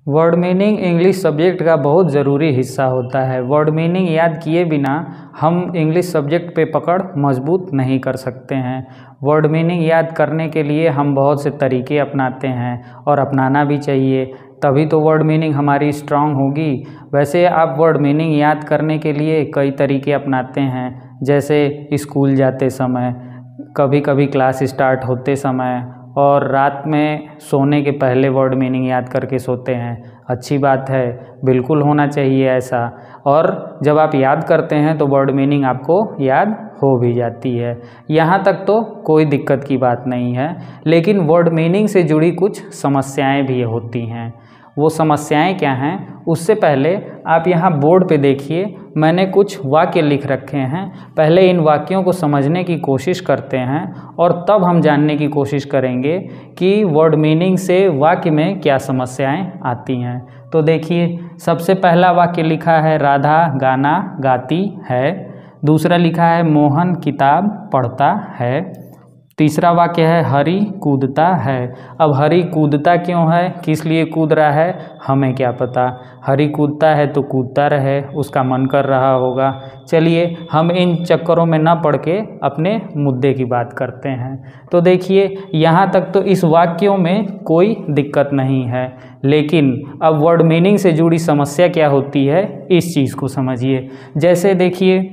Word meaning English subject का बहुत ज़रूरी हिस्सा होता है। वर्ड मीनिंग याद किए बिना हम इंग्लिश सब्जेक्ट पे पकड़ मजबूत नहीं कर सकते हैं। वर्ड मीनिंग याद करने के लिए हम बहुत से तरीके अपनाते हैं और अपनाना भी चाहिए, तभी तो वर्ड मीनिंग हमारी स्ट्रांग होगी। वैसे आप वर्ड मीनिंग याद करने के लिए कई तरीके अपनाते हैं, जैसे स्कूल जाते समय, कभी कभी क्लास स्टार्ट होते समय और रात में सोने के पहले वर्ड मीनिंग याद करके सोते हैं। अच्छी बात है, बिल्कुल होना चाहिए ऐसा। और जब आप याद करते हैं तो वर्ड मीनिंग आपको याद हो भी जाती है। यहाँ तक तो कोई दिक्कत की बात नहीं है, लेकिन वर्ड मीनिंग से जुड़ी कुछ समस्याएं भी होती हैं। वो समस्याएं क्या हैं, उससे पहले आप यहाँ बोर्ड पे देखिए, मैंने कुछ वाक्य लिख रखे हैं। पहले इन वाक्यों को समझने की कोशिश करते हैं और तब हम जानने की कोशिश करेंगे कि वर्ड मीनिंग से वाक्य में क्या समस्याएं आती हैं। तो देखिए, सबसे पहला वाक्य लिखा है राधा गाना गाती है। दूसरा लिखा है मोहन किताब पढ़ता है। तीसरा वाक्य है हरी कूदता है। अब हरी कूदता क्यों है, किस लिए कूद रहा है, हमें क्या पता। हरी कूदता है तो कूदता रहे, उसका मन कर रहा होगा। चलिए हम इन चक्करों में न पड़ के अपने मुद्दे की बात करते हैं। तो देखिए, यहाँ तक तो इस वाक्यों में कोई दिक्कत नहीं है, लेकिन अब वर्ड मीनिंग से जुड़ी समस्या क्या होती है, इस चीज़ को समझिए। जैसे देखिए,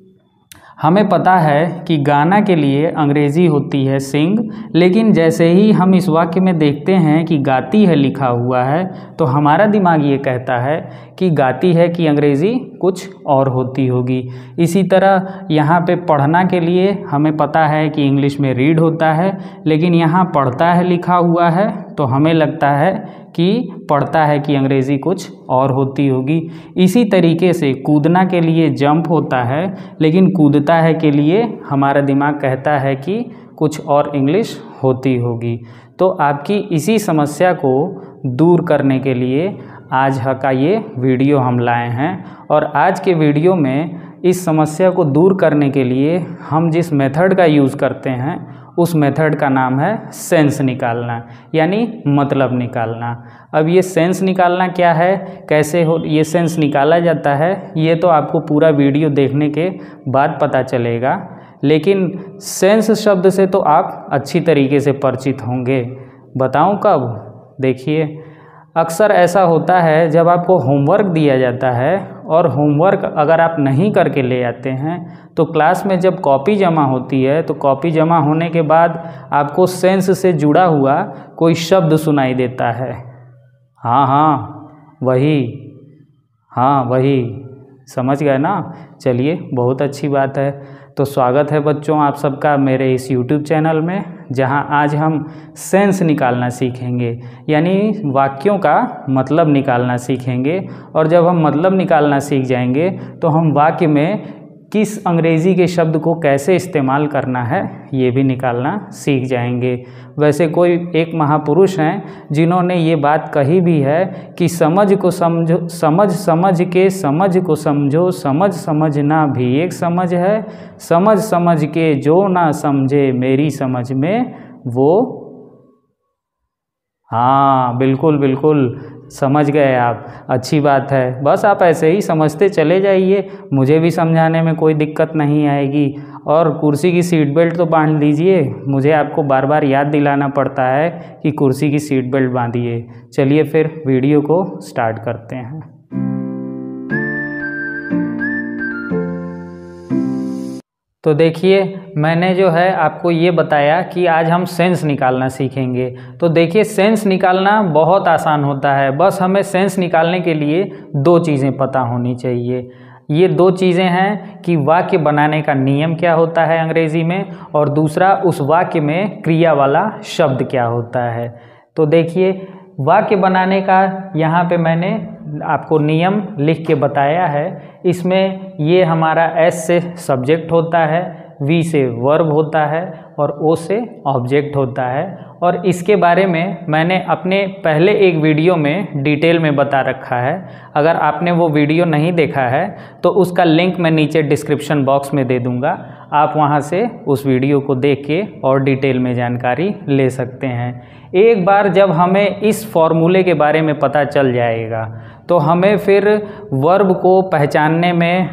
हमें पता है कि गाना के लिए अंग्रेज़ी होती है सिंग, लेकिन जैसे ही हम इस वाक्य में देखते हैं कि गाती है लिखा हुआ है, तो हमारा दिमाग ये कहता है कि गाती है कि अंग्रेज़ी कुछ और होती होगी। इसी तरह यहाँ पे पढ़ना के लिए हमें पता है कि इंग्लिश में रीड होता है, लेकिन यहाँ पढ़ता है लिखा हुआ है, तो हमें लगता है कि पढ़ता है कि अंग्रेज़ी कुछ और होती होगी। इसी तरीके से कूदना के लिए जंप होता है, लेकिन कूदता है के लिए हमारा दिमाग कहता है कि कुछ और इंग्लिश होती होगी। तो आपकी इसी समस्या को दूर करने के लिए आज का ये वीडियो हम लाए हैं। और आज के वीडियो में इस समस्या को दूर करने के लिए हम जिस मेथड का यूज़ करते हैं, उस मेथड का नाम है सेंस निकालना, यानी मतलब निकालना। अब ये सेंस निकालना क्या है, कैसे हो ये सेंस निकाला जाता है, ये तो आपको पूरा वीडियो देखने के बाद पता चलेगा, लेकिन सेंस शब्द से तो आप अच्छी तरीके से परिचित होंगे। बताऊं कब? देखिए, अक्सर ऐसा होता है जब आपको होमवर्क दिया जाता है और होमवर्क अगर आप नहीं करके ले आते हैं, तो क्लास में जब कॉपी जमा होती है, तो कॉपी जमा होने के बाद आपको सेंस से जुड़ा हुआ कोई शब्द सुनाई देता है। हाँ वही, समझ गए ना। चलिए, बहुत अच्छी बात है। तो स्वागत है बच्चों आप सबका मेरे इस YouTube चैनल में, जहां आज हम सेंस निकालना सीखेंगे, यानी वाक्यों का मतलब निकालना सीखेंगे। और जब हम मतलब निकालना सीख जाएंगे, तो हम वाक्य में किस अंग्रेज़ी के शब्द को कैसे इस्तेमाल करना है, ये भी निकालना सीख जाएंगे। वैसे कोई एक महापुरुष हैं जिन्होंने ये बात कही भी है कि समझ को समझो, समझ के समझ को समझो, समझना भी एक समझ है, समझ के जो ना समझे मेरी समझ में वो। हाँ, बिल्कुल समझ गए आप, अच्छी बात है। बस आप ऐसे ही समझते चले जाइए, मुझे भी समझाने में कोई दिक्कत नहीं आएगी। और कुर्सी की सीट बेल्ट तो बांध लीजिए, मुझे आपको बार बार याद दिलाना पड़ता है कि कुर्सी की सीट बेल्ट बांधिए। चलिए फिर वीडियो को स्टार्ट करते हैं। तो देखिए, मैंने जो है आपको ये बताया कि आज हम सेंस निकालना सीखेंगे। तो देखिए, सेंस निकालना बहुत आसान होता है, बस हमें सेंस निकालने के लिए दो चीज़ें पता होनी चाहिए। ये दो चीज़ें हैं कि वाक्य बनाने का नियम क्या होता है अंग्रेज़ी में, और दूसरा उस वाक्य में क्रिया वाला शब्द क्या होता है। तो देखिए, वाक्य बनाने का यहाँ पे मैंने आपको नियम लिख के बताया है। इसमें ये हमारा एस से सब्जेक्ट होता है, वी से वर्ब होता है और ओ से ऑब्जेक्ट होता है। और इसके बारे में मैंने अपने पहले एक वीडियो में डिटेल में बता रखा है। अगर आपने वो वीडियो नहीं देखा है तो उसका लिंक मैं नीचे डिस्क्रिप्शन बॉक्स में दे दूँगा, आप वहां से उस वीडियो को देख के और डिटेल में जानकारी ले सकते हैं। एक बार जब हमें इस फॉर्मूले के बारे में पता चल जाएगा तो हमें फिर वर्ब को पहचानने में,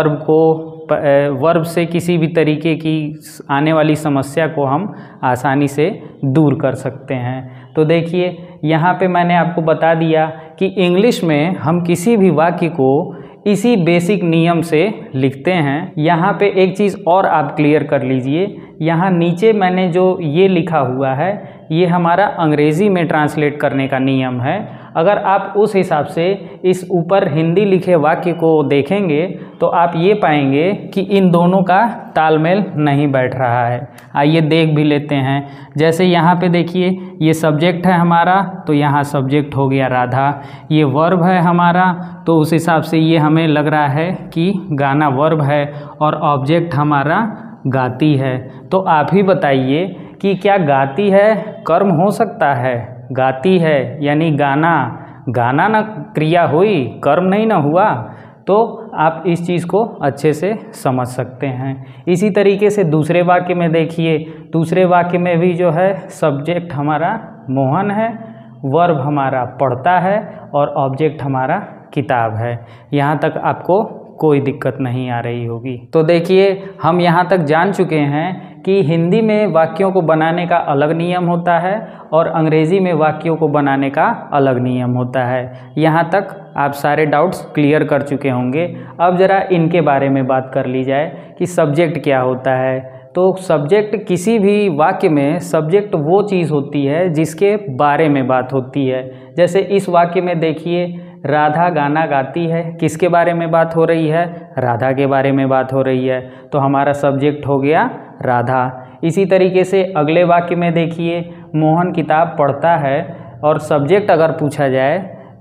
वर्ब से किसी भी तरीके की आने वाली समस्या को हम आसानी से दूर कर सकते हैं। तो देखिए यहाँ पे मैंने आपको बता दिया कि इंग्लिश में हम किसी भी वाक्य को इसी बेसिक नियम से लिखते हैं। यहाँ पे एक चीज़ और आप क्लियर कर लीजिए, यहाँ नीचे मैंने जो ये लिखा हुआ है ये हमारा अंग्रेज़ी में ट्रांसलेट करने का नियम है। अगर आप उस हिसाब से इस ऊपर हिंदी लिखे वाक्य को देखेंगे तो आप ये पाएंगे कि इन दोनों का तालमेल नहीं बैठ रहा है। आइए देख भी लेते हैं। जैसे यहाँ पे देखिए ये सब्जेक्ट है हमारा, तो यहाँ सब्जेक्ट हो गया राधा। ये वर्ब है हमारा, तो उस हिसाब से ये हमें लग रहा है कि गाना वर्ब है और ऑब्जेक्ट हमारा गाती है। तो आप ही बताइए कि क्या गाती है कर्म हो सकता है? गाती है यानी गाना, गाना ना क्रिया हुई, कर्म नहीं ना हुआ। तो आप इस चीज़ को अच्छे से समझ सकते हैं। इसी तरीके से दूसरे वाक्य में देखिए, दूसरे वाक्य में भी जो है सब्जेक्ट हमारा मोहन है, वर्ब हमारा पढ़ता है और ऑब्जेक्ट हमारा किताब है। यहाँ तक आपको कोई दिक्कत नहीं आ रही होगी। तो देखिए हम यहाँ तक जान चुके हैं कि हिंदी में वाक्यों को बनाने का अलग नियम होता है और अंग्रेज़ी में वाक्यों को बनाने का अलग नियम होता है। यहाँ तक आप सारे डाउट्स क्लियर कर चुके होंगे। अब ज़रा इनके बारे में बात कर ली जाए कि सब्जेक्ट क्या होता है। तो सब्जेक्ट, किसी भी वाक्य में सब्जेक्ट वो चीज़ होती है जिसके बारे में बात होती है। जैसे इस वाक्य में देखिए राधा गाना गाती है, किसके बारे में बात हो रही है? राधा के बारे में बात हो रही है, तो हमारा सब्जेक्ट हो गया राधा। इसी तरीके से अगले वाक्य में देखिए मोहन किताब पढ़ता है और सब्जेक्ट अगर पूछा जाए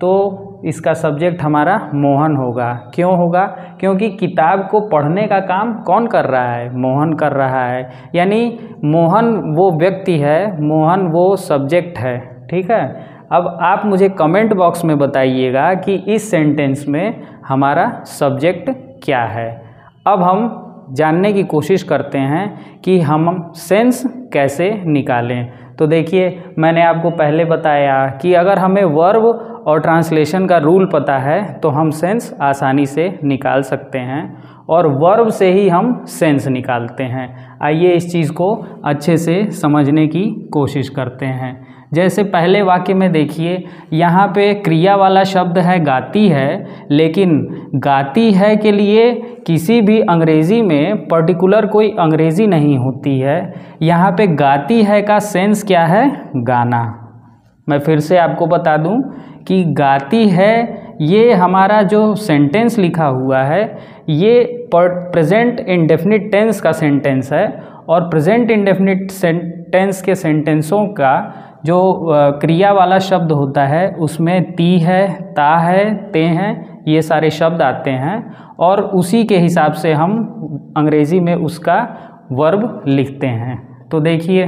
तो इसका सब्जेक्ट हमारा मोहन होगा। क्यों होगा? क्योंकि किताब को पढ़ने का काम कौन कर रहा है? मोहन कर रहा है। यानी मोहन वो व्यक्ति है, मोहन वो सब्जेक्ट है। ठीक है। अब आप मुझे कमेंट बॉक्स में बताइएगा कि इस सेंटेंस में हमारा सब्जेक्ट क्या है। अब हम जानने की कोशिश करते हैं कि हम सेंस कैसे निकालें। तो देखिए मैंने आपको पहले बताया कि अगर हमें वर्ब और ट्रांसलेशन का रूल पता है तो हम सेंस आसानी से निकाल सकते हैं और वर्ब से ही हम सेंस निकालते हैं। आइए इस चीज़ को अच्छे से समझने की कोशिश करते हैं। जैसे पहले वाक्य में देखिए यहाँ पे क्रिया वाला शब्द है गाती है, लेकिन गाती है के लिए किसी भी अंग्रेज़ी में पर्टिकुलर कोई अंग्रेज़ी नहीं होती है। यहाँ पे गाती है का सेंस क्या है? गाना। मैं फिर से आपको बता दूं कि गाती है ये हमारा जो सेंटेंस लिखा हुआ है ये प्रेजेंट इंडेफिनिट टेंस का सेंटेंस है और प्रेजेंट इंडेफिनिट टेंस के सेंटेंसों का जो क्रिया वाला शब्द होता है उसमें ती है, ता है, ते हैं, ये सारे शब्द आते हैं और उसी के हिसाब से हम अंग्रेज़ी में उसका वर्ब लिखते हैं। तो देखिए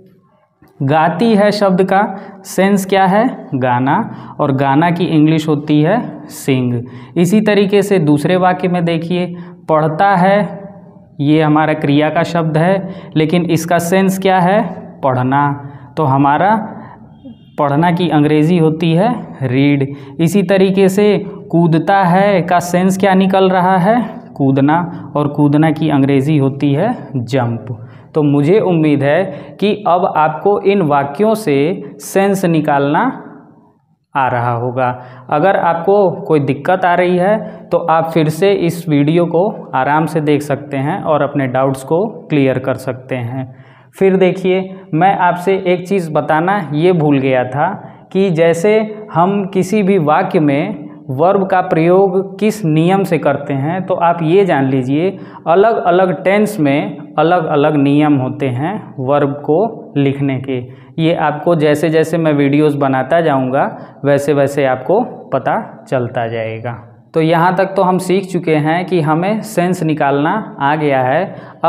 गाती है शब्द का सेंस क्या है? गाना, और गाना की इंग्लिश होती है सिंग। इसी तरीके से दूसरे वाक्य में देखिए पढ़ता है, ये हमारा क्रिया का शब्द है, लेकिन इसका सेंस क्या है? पढ़ना। तो हमारा पढ़ना की अंग्रेज़ी होती है रीड। इसी तरीके से कूदता है का सेंस क्या निकल रहा है? कूदना, और कूदना की अंग्रेज़ी होती है जंप। तो मुझे उम्मीद है कि अब आपको इन वाक्यों से सेंस निकालना आ रहा होगा। अगर आपको कोई दिक्कत आ रही है तो आप फिर से इस वीडियो को आराम से देख सकते हैं और अपने डाउट्स को क्लियर कर सकते हैं। फिर देखिए मैं आपसे एक चीज़ बताना ये भूल गया था कि जैसे हम किसी भी वाक्य में वर्ब का प्रयोग किस नियम से करते हैं, तो आप ये जान लीजिए अलग अलग टेंस में अलग अलग नियम होते हैं वर्ब को लिखने के। ये आपको जैसे जैसे मैं वीडियोस बनाता जाऊंगा वैसे वैसे आपको पता चलता जाएगा। तो यहाँ तक तो हम सीख चुके हैं कि हमें सेंस निकालना आ गया है। अब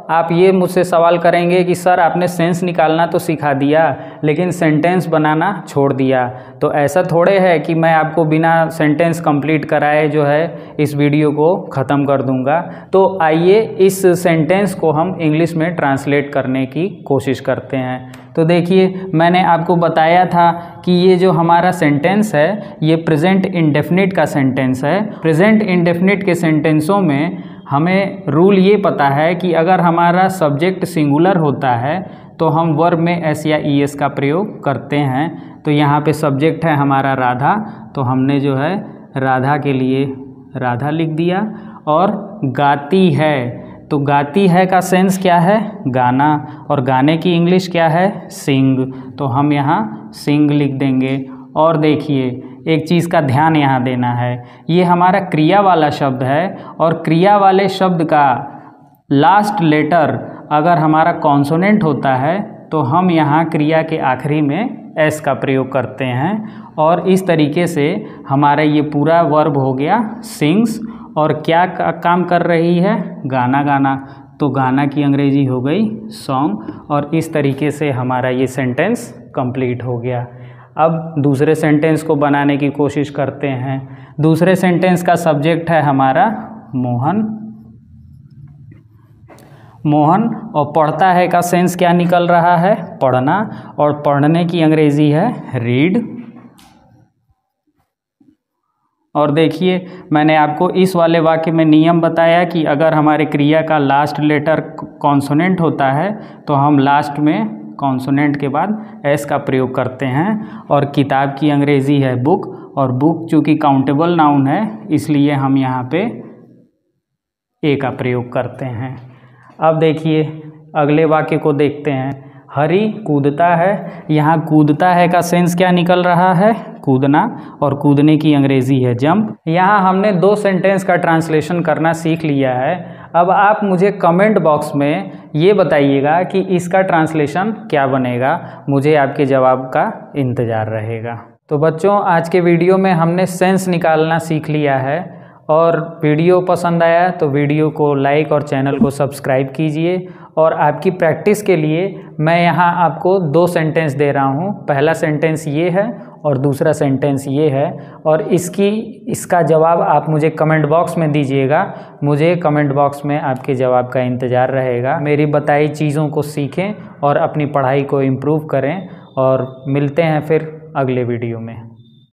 आप ये मुझसे सवाल करेंगे कि सर आपने सेंस निकालना तो सिखा दिया लेकिन सेंटेंस बनाना छोड़ दिया। तो ऐसा थोड़े है कि मैं आपको बिना सेंटेंस कंप्लीट कराए जो है इस वीडियो को ख़त्म कर दूंगा। तो आइए इस सेंटेंस को हम इंग्लिश में ट्रांसलेट करने की कोशिश करते हैं। तो देखिए, मैंने आपको बताया था कि ये जो हमारा सेंटेंस है ये प्रेजेंट इंडेफिनिट का सेंटेंस है। प्रेजेंट इंडेफिनिट के सेंटेंसों में हमें रूल ये पता है कि अगर हमारा सब्जेक्ट सिंगुलर होता है तो हम वर्ब में एस या ई एस का प्रयोग करते हैं। तो यहाँ पे सब्जेक्ट है हमारा राधा, तो हमने जो है राधा के लिए राधा लिख दिया। और गाती है, तो गाती है का सेंस क्या है? गाना, और गाने की इंग्लिश क्या है? सिंग, तो हम यहाँ सिंग लिख देंगे। और देखिए, एक चीज़ का ध्यान यहाँ देना है, ये हमारा क्रिया वाला शब्द है और क्रिया वाले शब्द का लास्ट लेटर अगर हमारा कॉन्सोनेंट होता है तो हम यहाँ क्रिया के आखिरी में एस का प्रयोग करते हैं। और इस तरीके से हमारा ये पूरा वर्ब हो गया सिंग्स, और क्या काम कर रही है? गाना गाना, तो गाना की अंग्रेजी हो गई सॉन्ग। और इस तरीके से हमारा ये सेंटेंस कंप्लीट हो गया। अब दूसरे सेंटेंस को बनाने की कोशिश करते हैं। दूसरे सेंटेंस का सब्जेक्ट है हमारा मोहन। मोहन, और पढ़ता है का सेंस क्या निकल रहा है? पढ़ना, और पढ़ने की अंग्रेजी है रीड। और देखिए, मैंने आपको इस वाले वाक्य में नियम बताया कि अगर हमारे क्रिया का लास्ट लेटर कॉन्सोनेंट होता है तो हम लास्ट में कॉन्सोनेंट के बाद एस का प्रयोग करते हैं। और किताब की अंग्रेजी है बुक, और बुक चूँकि काउंटेबल नाउन है इसलिए हम यहाँ पे ए का प्रयोग करते हैं। अब देखिए, अगले वाक्य को देखते हैं। हरी कूदता है, यहाँ कूदता है का सेंस क्या निकल रहा है? कूदना, और कूदने की अंग्रेजी है जंप। यहाँ हमने दो सेंटेंस का ट्रांसलेशन करना सीख लिया है। अब आप मुझे कमेंट बॉक्स में ये बताइएगा कि इसका ट्रांसलेशन क्या बनेगा। मुझे आपके जवाब का इंतज़ार रहेगा। तो बच्चों, आज के वीडियो में हमने सेंस निकालना सीख लिया है। और वीडियो पसंद आया तो वीडियो को लाइक और चैनल को सब्सक्राइब कीजिए। और आपकी प्रैक्टिस के लिए मैं यहाँ आपको दो सेंटेंस दे रहा हूँ। पहला सेंटेंस ये है और दूसरा सेंटेंस ये है, और इसका जवाब आप मुझे कमेंट बॉक्स में दीजिएगा। मुझे कमेंट बॉक्स में आपके जवाब का इंतज़ार रहेगा। मेरी बताई चीज़ों को सीखें और अपनी पढ़ाई को इम्प्रूव करें, और मिलते हैं फिर अगले वीडियो में।